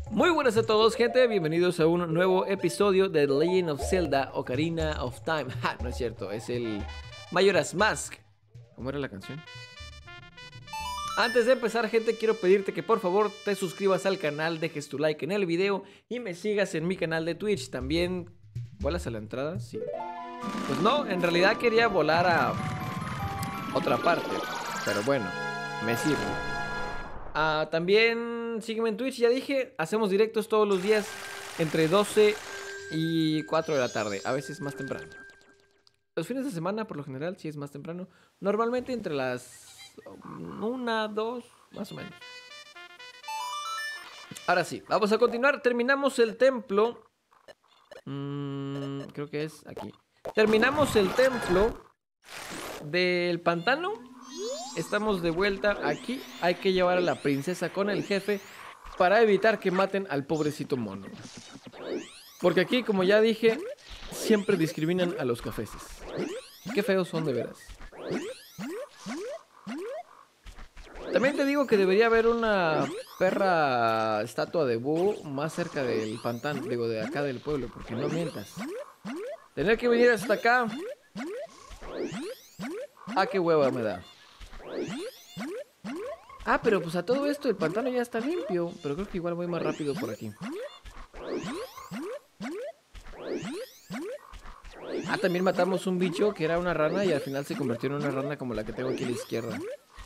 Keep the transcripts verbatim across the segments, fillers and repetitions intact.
Muy buenas a todos, gente. Bienvenidos a un nuevo episodio de The Legend of Zelda Ocarina of Time. Ja, no es cierto, es el Majora's Mask. ¿Cómo era la canción? Antes de empezar, gente, quiero pedirte que por favor te suscribas al canal, dejes tu like en el video y me sigas en mi canal de Twitch. También, ¿vuelas a la entrada? Sí. Pues no, en realidad quería volar a otra parte, pero bueno, me sirve. Ah, también sígueme en Twitch, ya dije, hacemos directos todos los días entre doce y cuatro de la tarde, a veces más temprano. Los fines de semana, por lo general, sí es más temprano. Normalmente entre las una, dos, más o menos. Ahora sí, vamos a continuar. Terminamos el templo. Mm, creo que es aquí. Terminamos el templo del pantano. Estamos de vuelta aquí. Hay que llevar a la princesa con el jefe para evitar que maten al pobrecito mono. Porque aquí, como ya dije, siempre discriminan a los cafeses. Qué feos son de veras. También te digo que debería haber una perra estatua de búho más cerca del pantano, digo, de acá del pueblo, porque no mientas. Tener que venir hasta acá. Ah, qué hueva me da. Ah, pero pues a todo esto el pantano ya está limpio. Pero creo que igual voy más rápido por aquí. Ah, también matamos un bicho que era una rana y al final se convirtió en una rana como la que tengo aquí a la izquierda.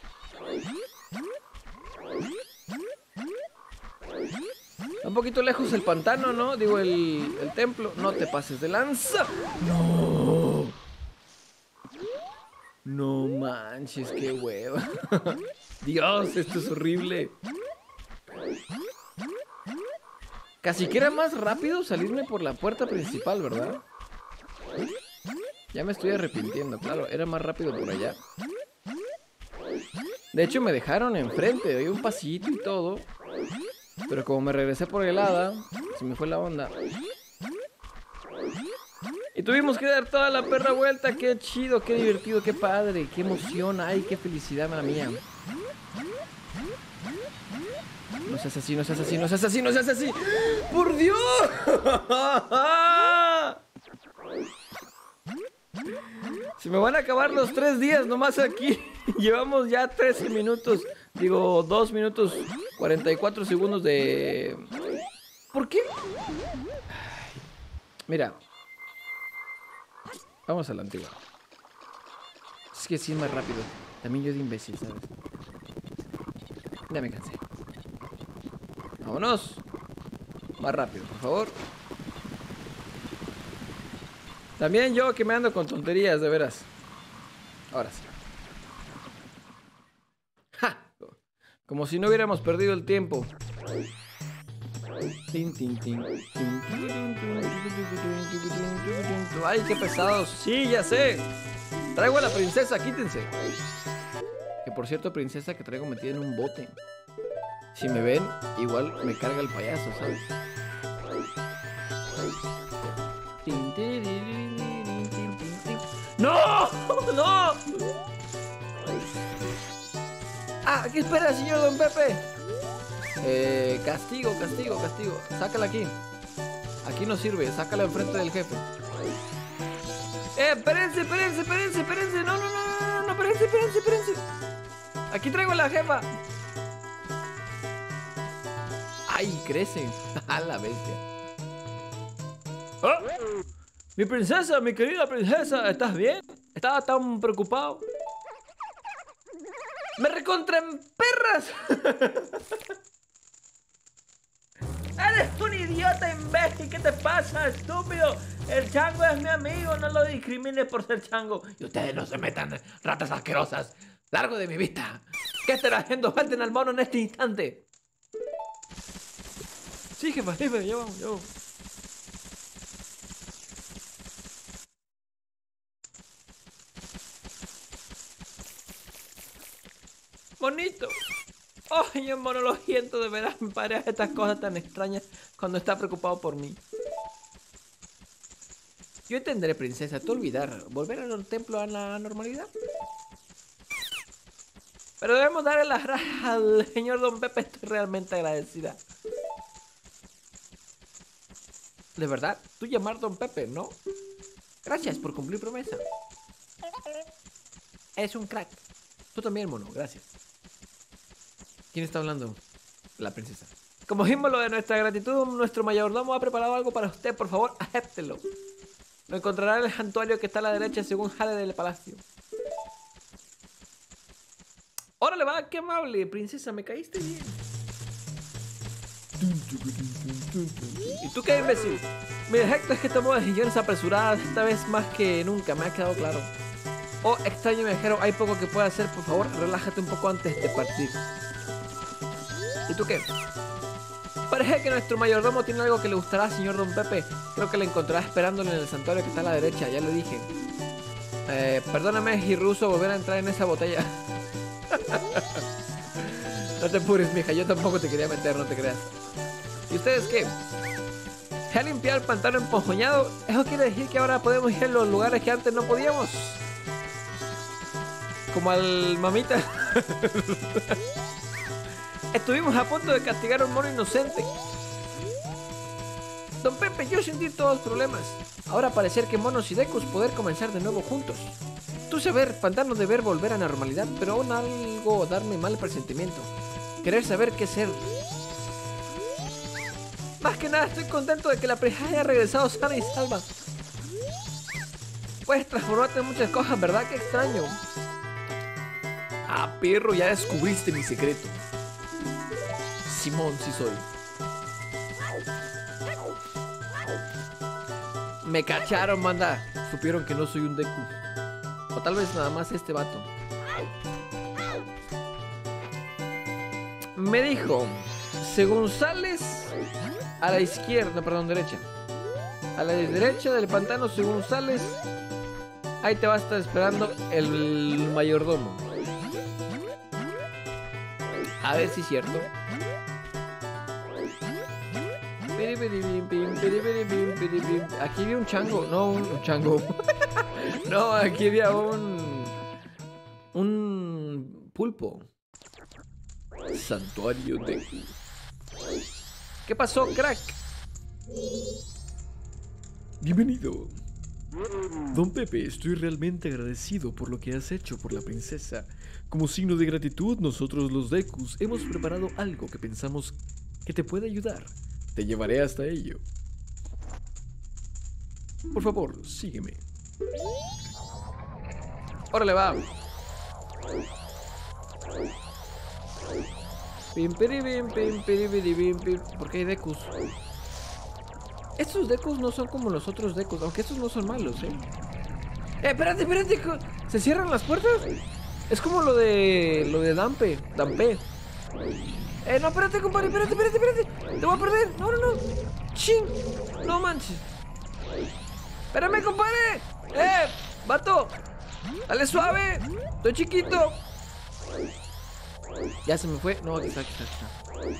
Un poquito lejos el pantano, ¿no? Digo, el, el templo. No te pases de lanza. No. No manches, qué hueva. Dios, esto es horrible. Casi que era más rápido salirme por la puerta principal, ¿verdad? Ya me estoy arrepintiendo, claro, era más rápido por allá. De hecho me dejaron enfrente, doy un pasito y todo. Pero como me regresé por el hada, se me fue la onda. Y tuvimos que dar toda la perra vuelta. Qué chido, qué divertido, qué padre, qué emoción, ay, qué felicidad la mía. No seas así, no seas así, no seas así, no seas así. ¡Por Dios! Se me van a acabar los tres días nomás aquí. Llevamos ya trece minutos. Digo, dos minutos cuarenta y cuatro segundos de... ¿Por qué? Ay, mira. Vamos a la antigua. Es que sí es más rápido. También yo de imbécil, ¿sabes? Ya me cansé. Vámonos. Más rápido, por favor. También yo que me ando con tonterías, de veras. Ahora sí. ¡Ja! Como si no hubiéramos perdido el tiempo. ¡Ay, qué pesados! ¡Sí, ya sé! Traigo a la princesa, quítense. Que por cierto, princesa que traigo metida en un bote. Si me ven, igual me carga el payaso, ¿sabes? ¡No! ¡No! Ah, ¿qué espera, señor Don Pepe? Eh, castigo, castigo, castigo. Sácala aquí. Aquí no sirve, sácala enfrente del jefe. Eh, espérense, espérense, espérense, espérense. No, no, no, no, no, no, espérense, espérense, espérense. Aquí traigo a la jefa. Ay, crece. A la bestia. ¡Oh! Mi princesa, mi querida princesa, ¿estás bien? Estaba tan preocupado. ¡Me recontra en perras! ¡Eres un idiota imbécil! ¿Qué te pasa, estúpido? El chango es mi amigo, no lo discrimines por ser chango. Y ustedes no se metan, ratas asquerosas. Largo de mi vista. ¿Qué estará haciendo? Falten al mono en este instante. Sí, jefa, jefa, ya vamos, ya vamos. Bonito. Ay, mono, lo siento, de veras me parecen estas cosas tan extrañas cuando está preocupado por mí. Yo entenderé, princesa, te olvidar, volver al templo a la normalidad. Pero debemos darle las gracias al señor Don Pepe, estoy realmente agradecida. De verdad, tú llamar Don Pepe, ¿no? Gracias por cumplir promesa. Es un crack. Tú también, mono, gracias. ¿Quién está hablando? La princesa. Como símbolo de nuestra gratitud, nuestro mayordomo ha preparado algo para usted. Por favor, acéptelo. Lo encontrará en el santuario que está a la derecha según sale del palacio. Órale, va, qué amable, princesa, me caíste bien. ¿Y tú qué, imbécil? Mi defecto es que tomo decisiones apresuradas, esta vez más que nunca, me ha quedado claro. Oh, extraño viajero, hay poco que pueda hacer, por favor, relájate un poco antes de partir. ¿Y tú qué? Parece que nuestro mayordomo tiene algo que le gustará, señor Don Pepe. Creo que le encontrará esperándole en el santuario que está a la derecha, ya lo dije. Eh, perdóname si ruso volver a entrar en esa botella. No te apures, mija, yo tampoco te quería meter, no te creas. ¿Y ustedes qué? ¿Se ha limpiado el pantano emponjoñado? Eso quiere decir que ahora podemos ir a los lugares que antes no podíamos. Como al mamita. Estuvimos a punto de castigar a un mono inocente. Don Pepe, yo sentí todos los problemas. Ahora parecer que monos y Dekus poder comenzar de nuevo juntos. Tú saber, pantano deber volver a normalidad, pero aún algo darme mal presentimiento. Querer saber qué ser. Más que nada estoy contento de que la princesa haya regresado sana y salva. Puedes transformarte en muchas cosas, ¿verdad? Qué extraño. Ah, perro, ya descubriste mi secreto. Simón, sí soy. Me cacharon, manda. Supieron que no soy un Deku. O tal vez nada más este vato. Me dijo, según sales a la izquierda, perdón, derecha. A la derecha del pantano, según sales, ahí te va a estar esperando el mayordomo. A ver si es cierto. Aquí vi un chango, no un, un chango. No, aquí había un un pulpo. Santuario de... ¿Qué pasó, crack? Bienvenido. Don Pepe, estoy realmente agradecido por lo que has hecho por la princesa. Como signo de gratitud, nosotros los Dekus hemos preparado algo que pensamos que te puede ayudar. Te llevaré hasta ello. Por favor, sígueme. Órale, va. Pim, piri, pim, pim, piri, piri, pim, pim. ¿Por qué hay Dekus? Estos Dekus no son como los otros Dekus, aunque estos no son malos, ¿eh? Eh, espérate, espérate. ¿Se cierran las puertas? Es como lo de... Lo de Dampe. Dampe. Eh, no, espérate, compadre. Espérate, espérate, espérate. Te voy a perder. No, no, no. Ching. No manches. Espérame, compadre. Eh, vato. Dale suave. Estoy chiquito. Ya se me fue. No, aquí está, aquí está, aquí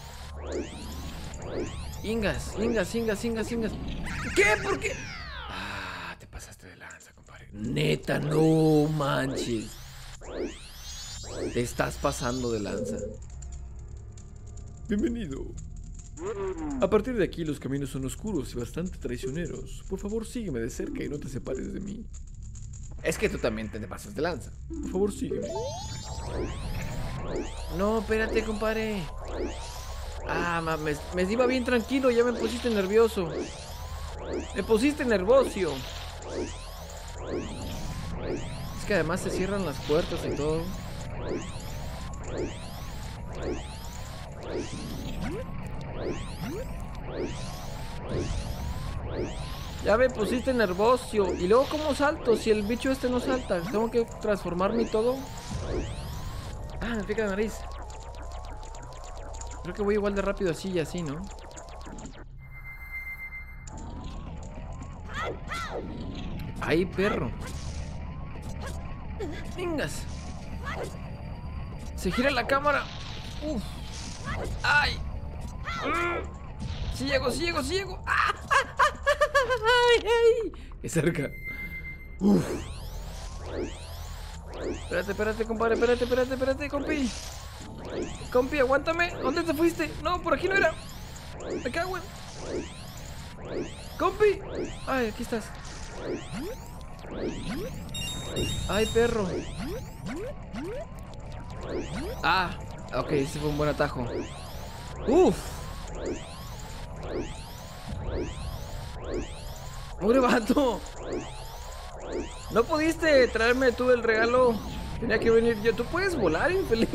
está. Ingas, ingas, ingas, ingas, ingas. ¿Qué? ¿Por qué? Ah, te pasaste de lanza, compadre. Neta, no manches. Te estás pasando de lanza. Bienvenido. A partir de aquí los caminos son oscuros y bastante traicioneros. Por favor, sígueme de cerca y no te separes de mí. Es que tú también te pasas de lanza. Por favor, sígueme. No, espérate, compadre. Ah, mames, me iba bien tranquilo, ya me pusiste nervioso. Me pusiste nervioso. Es que además se cierran las puertas y todo. Ya me pusiste nervioso. Y luego, ¿cómo salto? Si el bicho este no salta, tengo que transformarme y todo. Ah, me pica la nariz. Creo que voy igual de rápido así y así, ¿no? ¡Ay, perro! ¡Vengas! Se gira la cámara. ¡Uf! ¡Ay! ¡Sí llego, sí llego, sí llego! ¡Ah! ¡Ay, ay! ¡Qué cerca! ¡Uf! Espérate, espérate, compadre, espérate, espérate, espérate, compi. Compi, aguántame. ¿Dónde te fuiste? No, por aquí no era. Me cago en... ¡Compi! Ay, aquí estás. Ay, perro. Ah, ok, ese fue un buen atajo. Uf. ¡Mugre vato! No pudiste traerme tú el regalo. Tenía que venir yo. Tú puedes volar, infeliz.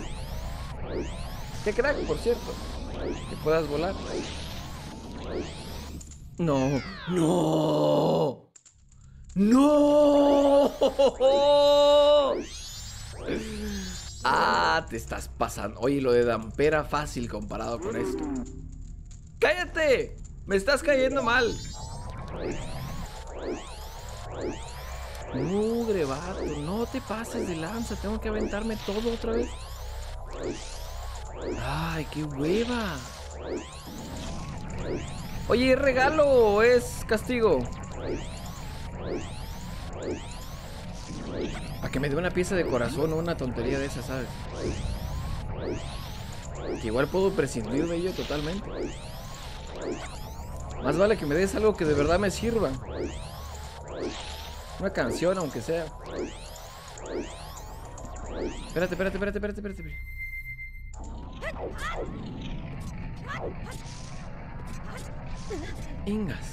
Qué crack, por cierto. Que puedas volar. No. No. No. Ah, te estás pasando. Oye, lo de Dampera fácil comparado con esto. ¡Cállate! Me estás cayendo mal. Mugre vato, no te pases de lanza. Tengo que aventarme todo otra vez. Ay, qué hueva. Oye, ¿es regalo o es castigo? A que me dé una pieza de corazón o una tontería de esas, ¿sabes? Que igual puedo prescindir de ello totalmente. Más vale que me des algo que de verdad me sirva. Una canción, aunque sea. Espérate, espérate, espérate, espérate, espérate. Ingas.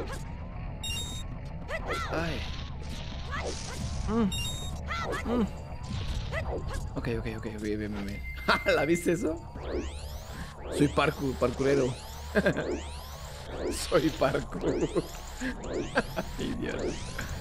Ay. Mm. Mm. Ok, ok, ok, bien, bien, bien. ¿La viste eso? Soy parkour, parkourero. Soy parkour. Idiota.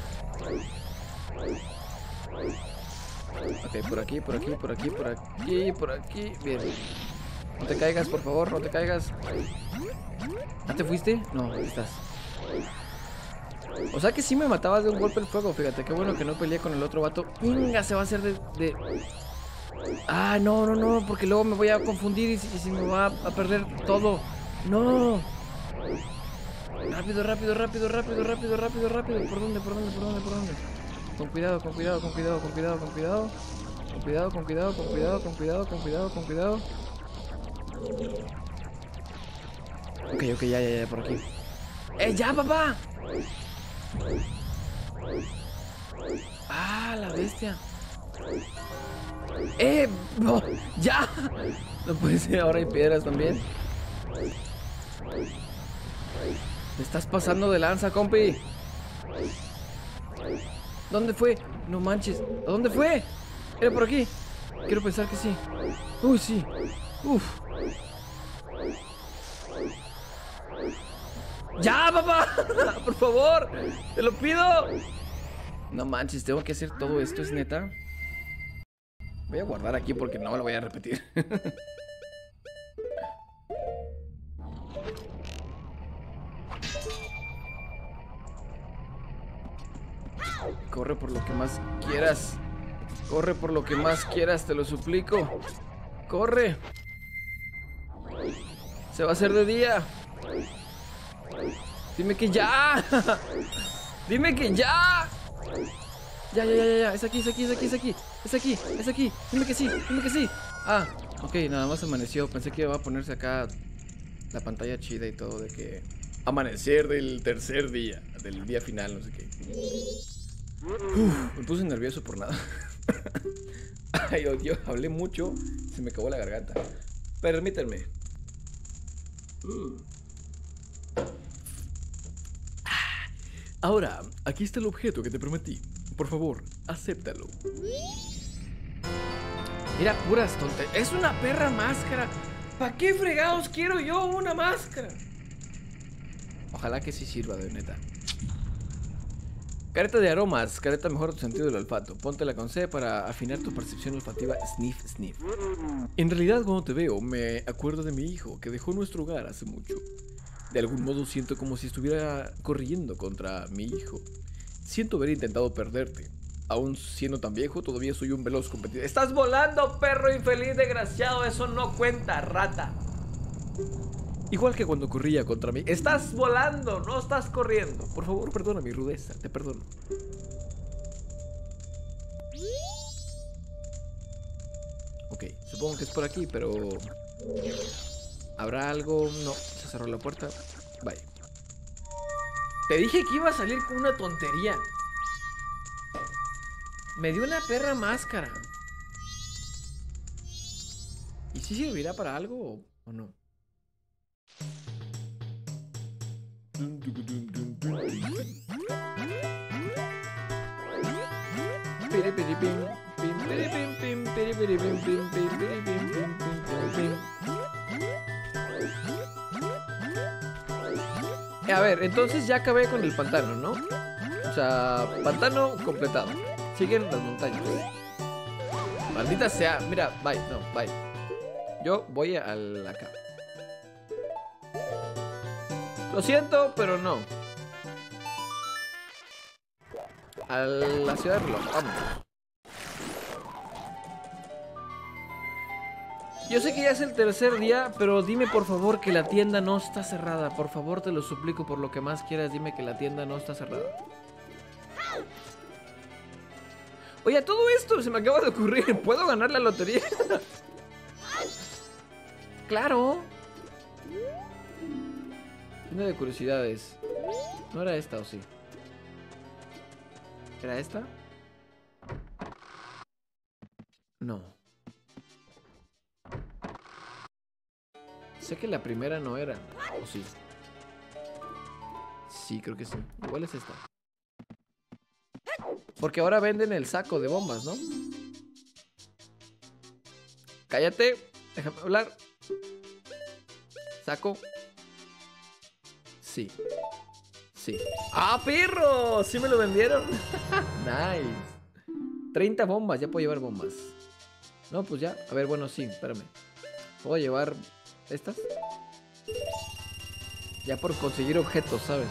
Ok, por aquí, por aquí, por aquí, por aquí, por aquí. Bien. No te caigas, por favor, no te caigas. ¿Ah, te fuiste? No, ahí estás. O sea que sí me matabas de un golpe el fuego. Fíjate, qué bueno que no peleé con el otro vato. Inga, se va a hacer de... de... Ah, no, no, no, porque luego me voy a confundir y si, y si me va a perder todo. No. Rápido, rápido, rápido, rápido, rápido, rápido, rápido. ¿Por dónde, por dónde, por dónde, por dónde? Con cuidado, con cuidado, con cuidado, con cuidado, con cuidado. Con cuidado, con cuidado, con cuidado, con cuidado, con cuidado, con cuidado. Ok, ok, ya, ya, ya, por aquí. ¡Eh, ya, papá! ¡Ah, la bestia! ¡Eh! ¡No! ¡Ya! No puede ser, ahora hay piedras también. Te estás pasando de lanza, compi. ¿Dónde fue? No manches. ¿A dónde fue? Era por aquí. Quiero pensar que sí. Uy, sí. Uf. ¡Ya, papá! ¡Por favor! ¡Te lo pido! No manches, tengo que hacer todo esto, ¿es neta? Voy a guardar aquí porque no lo voy a repetir. Corre por lo que más quieras. Corre por lo que más quieras, te lo suplico. Corre. Se va a hacer de día. Dime que ya. Dime que ya. Ya, ya, ya, ya. Es aquí, es aquí, es aquí, es aquí. Es aquí, es aquí. Dime que sí, dime que sí. Ah, ok, nada más amaneció. Pensé que iba a ponerse acá la pantalla chida y todo de que... Amanecer del tercer día, del día final, no sé qué. Uf, me puse nervioso por nada. Ay, yo, yo hablé mucho. Se me acabó la garganta. Permítanme. Ahora, aquí está el objeto que te prometí. Por favor, acéptalo. Mira, puras tonterías. Es una perra máscara. ¿Para qué fregados quiero yo una máscara? Ojalá que sí sirva, de neta. Careta de aromas. Careta mejora tu sentido del olfato. Póntela con C para afinar tu percepción olfativa. Sniff, sniff. En realidad, cuando te veo, me acuerdo de mi hijo, que dejó nuestro hogar hace mucho. De algún modo siento como si estuviera corriendo contra mi hijo. Siento haber intentado perderte. Aún siendo tan viejo, todavía soy un veloz competidor. ¡Estás volando, perro infeliz desgraciado! Eso no cuenta, rata. Igual que cuando corría contra mí. Estás volando, no estás corriendo. Por favor, perdona mi rudeza, te perdono. Ok, supongo que es por aquí, pero... ¿habrá algo? No, se cerró la puerta. Vaya. Te dije que iba a salir con una tontería. Me dio una perra máscara. ¿Y si servirá para algo o, o no? A ver, entonces ya acabé con el pantano, ¿no? O sea, pantano completado. Siguen las montañas. Maldita sea. Mira, bye, no, bye. Yo voy al acá. Lo siento, pero no. A la ciudad de reloj, vamos. Yo sé que ya es el tercer día, pero dime por favor que la tienda no está cerrada. Por favor, te lo suplico, por lo que más quieras, dime que la tienda no está cerrada. Oye, todo esto se me acaba de ocurrir. ¿Puedo ganar la lotería? Claro. Tienda de curiosidades. ¿No era esta o sí? ¿Era esta? No. Sé que la primera no era. ¿O sí? Sí, creo que sí. Igual es esta. Porque ahora venden el saco de bombas, ¿no? Cállate. Déjame hablar. Saco. Sí. Sí. ¡Ah, perro! Sí me lo vendieron. Nice. treinta bombas. Ya puedo llevar bombas. No, pues ya. A ver, bueno, sí. Espérame. ¿Puedo llevar estas? Ya por conseguir objetos, ¿sabes?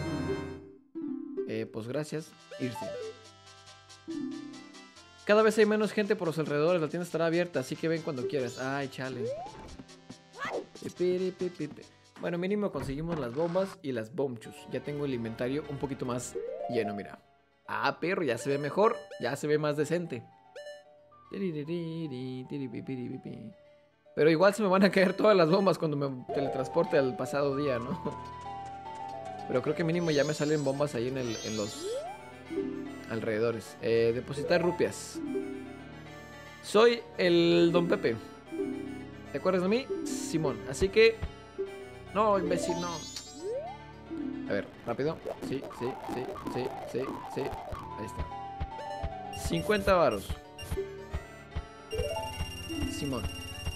Eh, pues gracias. Irse. Cada vez hay menos gente por los alrededores. La tienda estará abierta, así que ven cuando quieras. Ay, chale. Bueno, mínimo conseguimos las bombas y las bombchus. Ya tengo el inventario un poquito más lleno, mira. Ah, perro, ya se ve mejor. Ya se ve más decente. Pero igual se me van a caer todas las bombas cuando me teletransporte al pasado día, ¿no? Pero creo que mínimo ya me salen bombas ahí en, el, en los alrededores. Eh, depositar rupias. Soy el Don Pepe. ¿Te acuerdas de mí? Simón. Así que... No, imbécil, no. A ver, rápido. Sí, sí, sí, sí, sí, sí. Ahí está. cincuenta varos. Simón.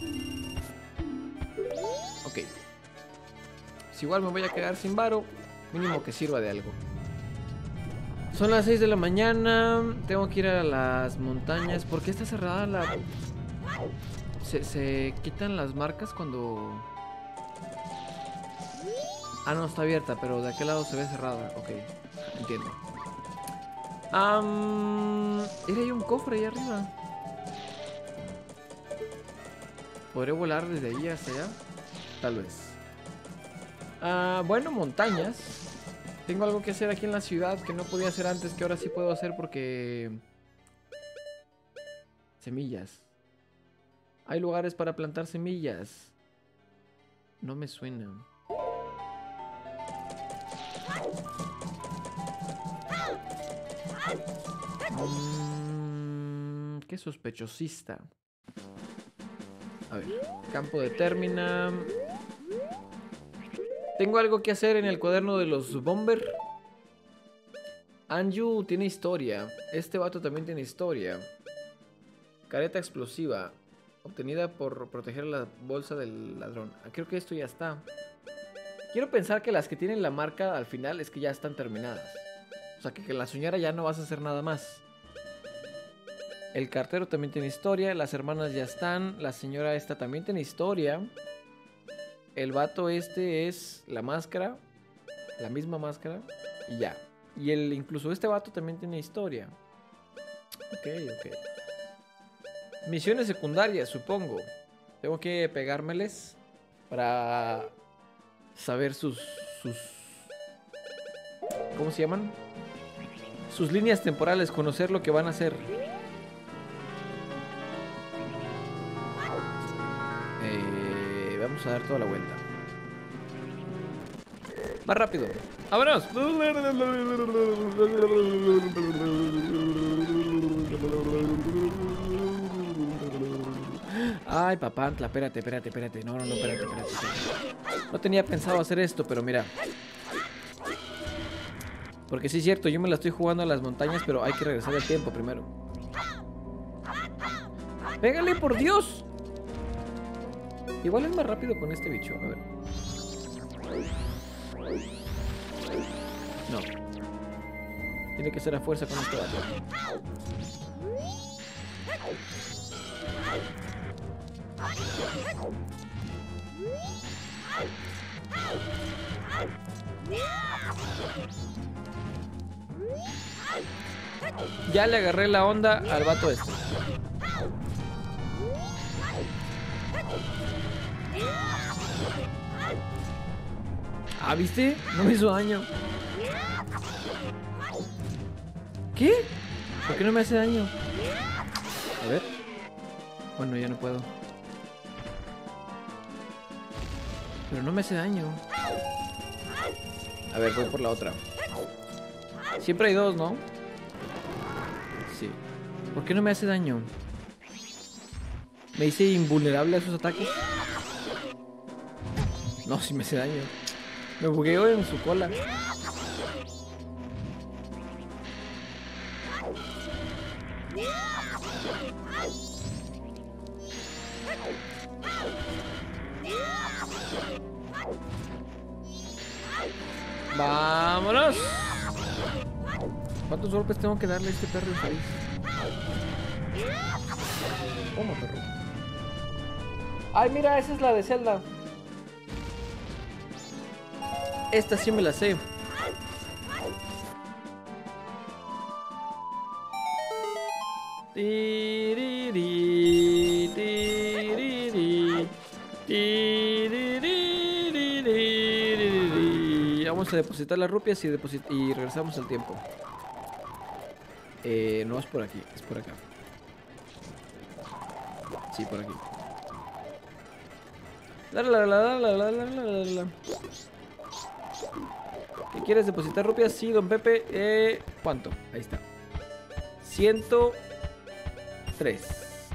Ok. Si igual me voy a quedar sin varo, mínimo que sirva de algo. Son las seis de la mañana. Tengo que ir a las montañas. ¿Por qué está cerrada la...? Se, se quitan las marcas cuando... Ah, no, está abierta, pero de aquel lado se ve cerrada. Ok, entiendo. Um, Era ahí un cofre ahí arriba. ¿Podré volar desde ahí hasta allá? Tal vez. Ah, bueno, montañas. Tengo algo que hacer aquí en la ciudad que no podía hacer antes, que ahora sí puedo hacer porque... Semillas. Hay lugares para plantar semillas. No me suena. Mm, qué sospechosista. A ver, campo de términa. Tengo algo que hacer en el cuaderno de los Bomber. Anju tiene historia. Este vato también tiene historia. Careta explosiva. Obtenida por proteger la bolsa del ladrón. Creo que esto ya está. Quiero pensar que las que tienen la marca al final es que ya están terminadas. O sea, que, que la soñara ya no vas a hacer nada más. El cartero también tiene historia. Las hermanas ya están. La señora esta también tiene historia. El vato este es la máscara. La misma máscara. Y ya. Y el, incluso este vato también tiene historia. Ok, ok. Misiones secundarias, supongo. Tengo que pegármeles para saber sus, sus... ¿Cómo se llaman? Sus líneas temporales, conocer lo que van a hacer. Eh, vamos a dar toda la vuelta. Más rápido. ¡Vámonos! Ay, papantla, espérate, espérate, espérate. No, no, no, espérate, espérate, espérate. No tenía pensado hacer esto, pero mira. Porque sí es cierto, yo me la estoy jugando a las montañas, pero hay que regresar al tiempo primero. ¡Pégale, por Dios! Igual es más rápido con este bicho, a ver. No. Tiene que ser a fuerza con este vato. Ya le agarré la onda al vato este. Ah, ¿viste? No me hizo daño. ¿Qué? ¿Por qué no me hace daño? A ver. Bueno, ya no puedo. Pero no me hace daño. A ver, voy por la otra. Siempre hay dos, ¿no? Sí. ¿Por qué no me hace daño? ¿Me hice invulnerable a sus ataques? No, sí me hace daño. Me bugueo en su cola. ¡Vámonos! ¿Cuántos golpes tengo que darle a este perro infeliz? Toma, perro. Ay, mira, esa es la de Zelda. Esta sí me la sé. Tiriri, tiriri, tiriri. Vamos a depositar las rupias y, deposit y regresamos al tiempo. Eh, no es por aquí, es por acá. Sí, por aquí. La, la, la, la, la, la, la, la. ¿Qué quieres depositar rupias? Sí, don Pepe. Eh, ¿Cuánto? Ahí está. ciento tres.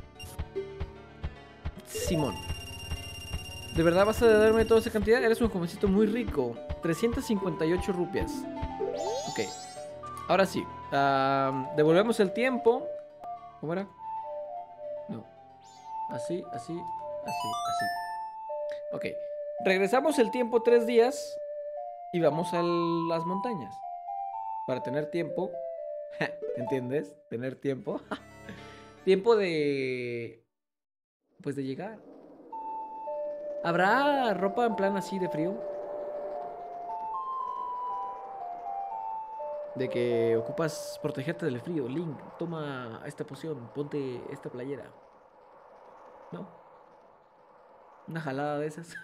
Simón. ¿De verdad vas a darme toda esa cantidad? Eres un jovencito muy rico. trescientas cincuenta y ocho rupias. Ok. Ahora sí. Uh, devolvemos el tiempo. ¿Cómo era? No. Así, así, así, así. Ok. Regresamos el tiempo tres días. Y vamos a las montañas. Para tener tiempo. ¿Entiendes? Tener tiempo. Tiempo de... Pues de llegar. ¿Habrá ropa en plan así de frío? De que ocupas protegerte del frío. Link, toma esta poción. Ponte esta playera. ¿No? Una jalada de esas.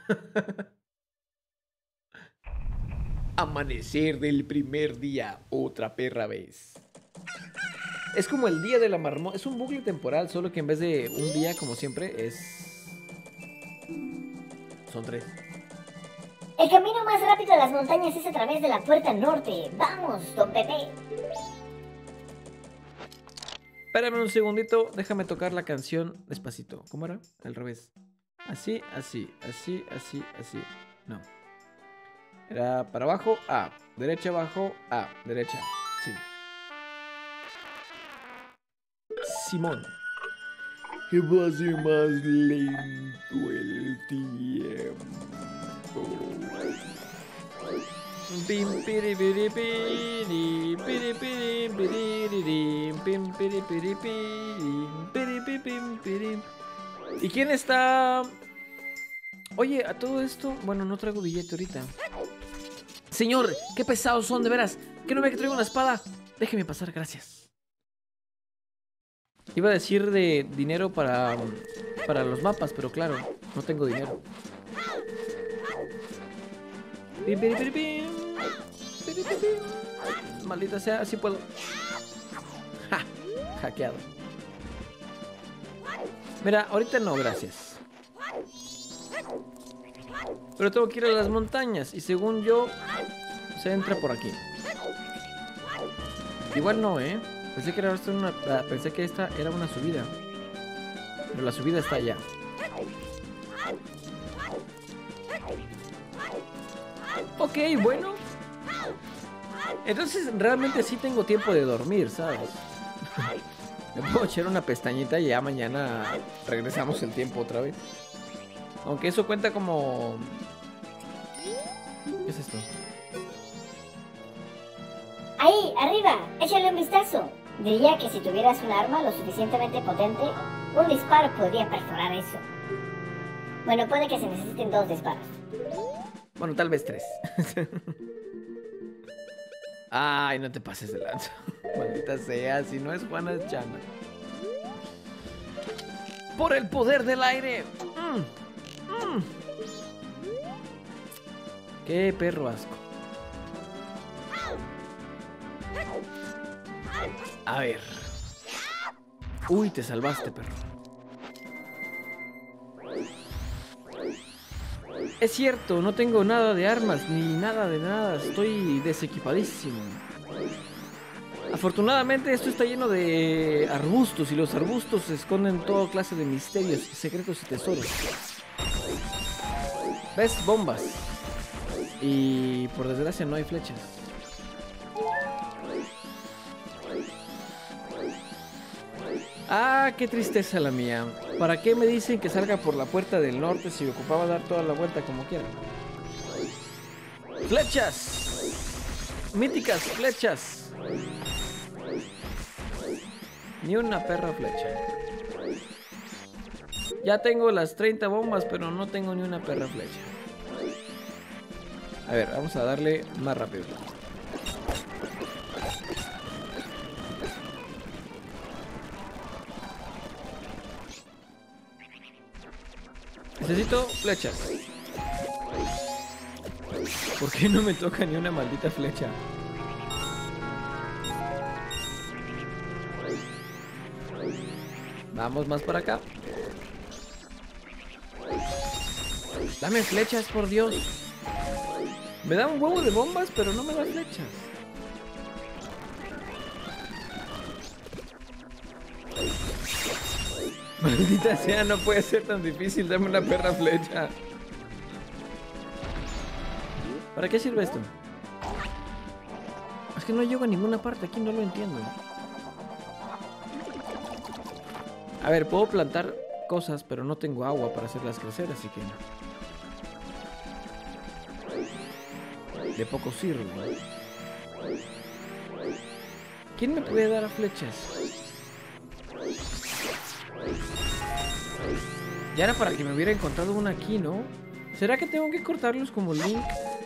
Amanecer del primer día. Otra perra vez. Es como el día de la marmota. Es un bucle temporal. Solo que en vez de un día, como siempre, es... Son tres. El camino más rápido a las montañas es a través de la puerta norte. ¡Vamos, don Pepe! Espérame un segundito. Déjame tocar la canción despacito. ¿Cómo era? Al revés. Así, así, así, así, así. No. Era para abajo, A. Derecha, abajo, A. Derecha. Sí. Simón. Que pase más lento el tiempo. Pim, piri, piri, piri, piri, piri, piri, pim, piri, piri, piri, piri, pim, piri. ¿Y quién está? Oye, a todo esto, bueno, no traigo billete ahorita. Señor, qué pesados son, de veras. ¿Que no ve que traigo una espada? Déjeme pasar, gracias. Iba a decir de dinero para, para los mapas, pero claro, no tengo dinero. Pim, pim, pim, pim. Pim, pim, pim. Maldita sea, así puedo. Ja, hackeado. Mira, ahorita no, gracias. Pero tengo que ir a las montañas. Y según yo, se entra por aquí. Igual no, ¿eh? Pensé que, era esta una, ah, pensé que esta era una subida. Pero la subida está allá. Ok, bueno. Entonces realmente sí tengo tiempo de dormir, ¿sabes? Me puedo echar una pestañita y ya mañana regresamos el tiempo otra vez. Aunque eso cuenta como... ¿Qué es esto? Ahí, arriba, échale un vistazo. Diría que si tuvieras un arma lo suficientemente potente, un disparo podría perforar eso. Bueno, puede que se necesiten dos disparos. Bueno, tal vez tres. Ay, no te pases de lanza. Maldita sea, si no es Juana es Chana. ¡Por el poder del aire! Mm, mm. ¡Qué perro asco! A ver. Uy, te salvaste, perro. Es cierto, no tengo nada de armas ni nada de nada. Estoy desequipadísimo. Afortunadamente esto está lleno de arbustos y los arbustos esconden toda clase de misterios, secretos y tesoros. ¿Ves? Bombas. Y por desgracia no hay flechas. Ah, qué tristeza la mía. ¿Para qué me dicen que salga por la puerta del norte si ocupaba dar toda la vuelta como quiera? ¡Flechas! Míticas flechas. Ni una perra flecha. Ya tengo las treinta bombas, pero no tengo ni una perra flecha. A ver, vamos a darle más rápido. Necesito flechas. ¿Por qué no me toca ni una maldita flecha? Vamos más para acá. Dame flechas, por Dios. Me da un huevo de bombas, pero no me da flechas. Maldita sea, no puede ser tan difícil. Dame una perra flecha. ¿Para qué sirve esto? Es que no llego a ninguna parte. Aquí no lo entiendo. A ver, puedo plantar cosas, pero no tengo agua para hacerlas crecer, así que de poco sirve. ¿Quién me puede dar a flechas? Ya era para que me hubiera encontrado una aquí, ¿no? ¿Será que tengo que cortarlos como Link?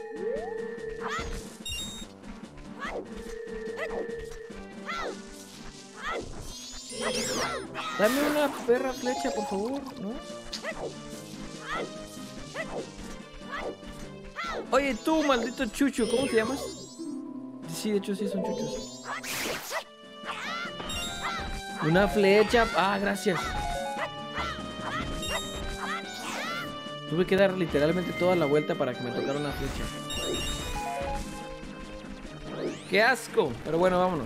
Dame una perra flecha, por favor, ¿no? Oye, tú, maldito chucho, ¿cómo te llamas? Sí, de hecho sí son chuchos. Una flecha. Ah, gracias. Tuve que dar literalmente toda la vuelta para que me tocara una flecha. ¡Qué asco! Pero bueno, vámonos.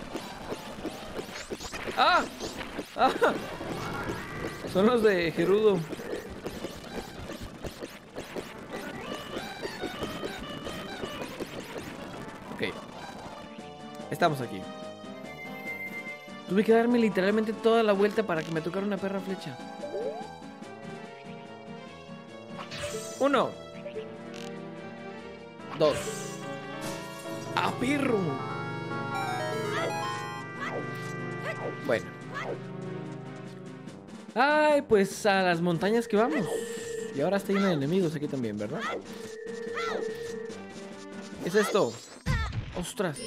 ¡Ah! ¡Ah! Son los de Gerudo. Ok. Estamos aquí. Tuve que darme literalmente toda la vuelta para que me tocara una perra flecha. Uno. Dos. ¡Ah, pirro! Bueno. Ay, pues a las montañas que vamos. Y ahora está lleno de enemigos aquí también, ¿verdad? ¿Qué es esto? ¡Ostras!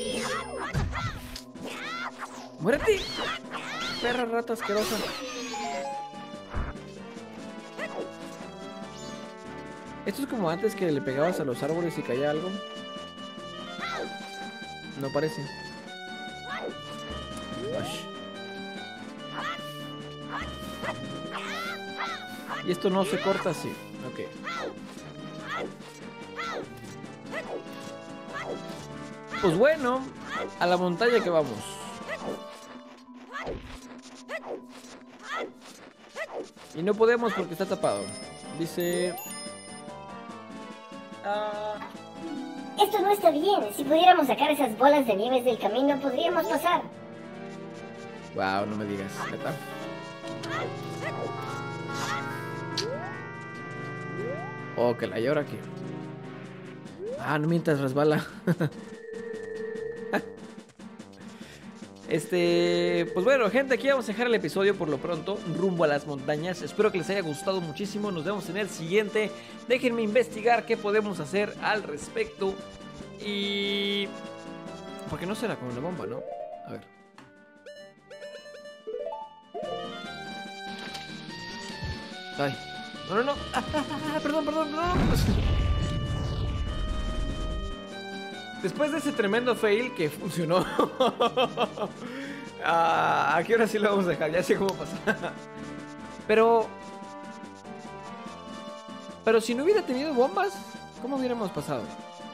¡Muérete! Perra rata asquerosa. Esto es como antes que le pegabas a los árboles y caía algo. No parece. Ush. Y esto no se corta así. Ok. Pues bueno, a la montaña que vamos. Y no podemos porque está tapado. Dice... Uh... Esto no está bien. Si pudiéramos sacar esas bolas de nieves del camino, podríamos pasar. Wow, no me digas, ¿neta? Oh, que la llora aquí. Ah, no mientras resbala. Este, pues bueno, gente, aquí vamos a dejar el episodio por lo pronto, rumbo a las montañas. Espero que les haya gustado muchísimo. Nos vemos en el siguiente. Déjenme investigar qué podemos hacer al respecto. Y... porque no será como una bomba, ¿no? A ver. Ay, no, no, no. Ah, ah, ah, perdón, perdón, perdón. Después de ese tremendo fail que funcionó. Ah, aquí ahora sí lo vamos a dejar. Ya sé cómo pasar. Pero... Pero si no hubiera tenido bombas, ¿cómo hubiéramos pasado?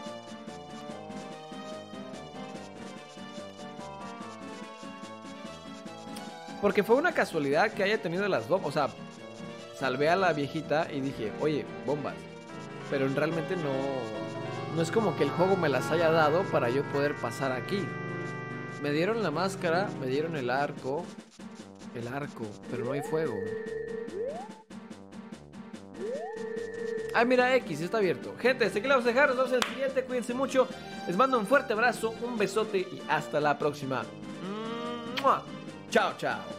Porque fue una casualidad que haya tenido las bombas. O sea, salvé a la viejita y dije, oye, bombas. Pero realmente no... No es como que el juego me las haya dado para yo poder pasar aquí. Me dieron la máscara, me dieron el arco. El arco, pero no hay fuego. Ah, mira, X, está abierto. Gente, hasta aquí la vamos a dejar, nos vemos en el siguiente. Cuídense mucho, les mando un fuerte abrazo, un besote y hasta la próxima. ¡Mua! Chao, chao.